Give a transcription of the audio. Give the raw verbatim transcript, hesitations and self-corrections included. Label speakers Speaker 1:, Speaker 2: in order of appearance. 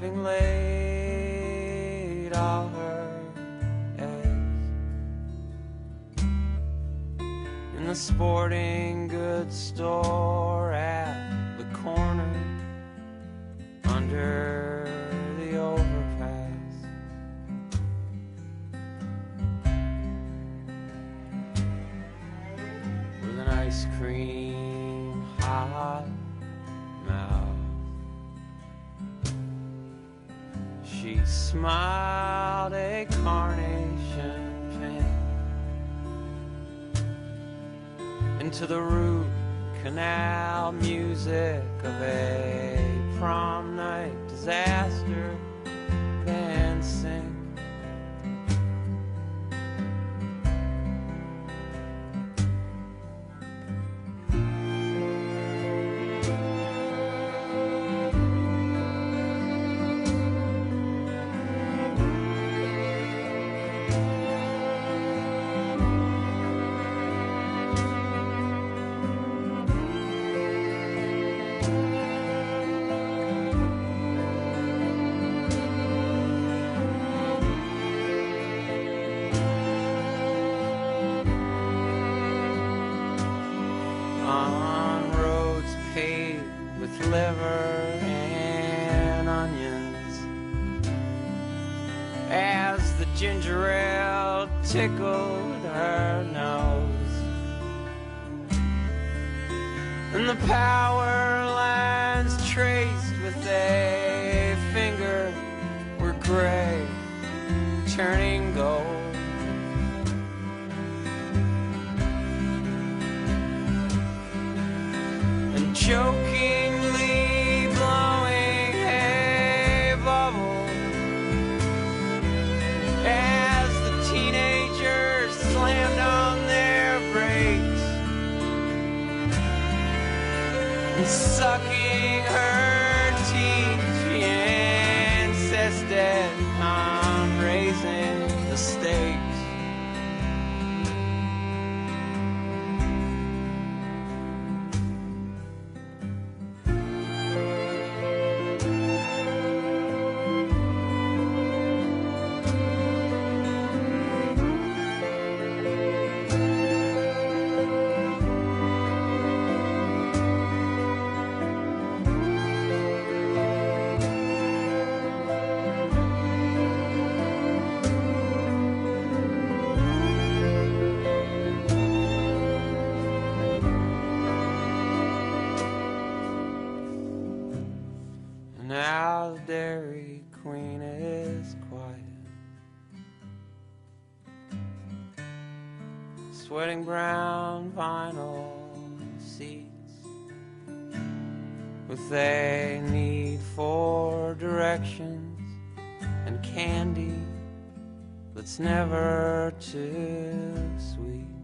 Speaker 1: having laid all her eggs in the sporting goods store at the corner under the overpass. With an ice cream hot mouth, she smiled a carnation pink into the root canal music of a prom night disaster can sing. On roads paved with liver and onions, as the ginger ale tickled her nose, and the power lines traced with a finger were gray, turning gold. Jokingly blowing a bubble as the teenagers slammed on their brakes, and sucking her teeth, she insisted on raising the stakes. Now the Dairy Queen is quiet, sweating brown vinyl seats, with a need for directions and candy that's never too sweet.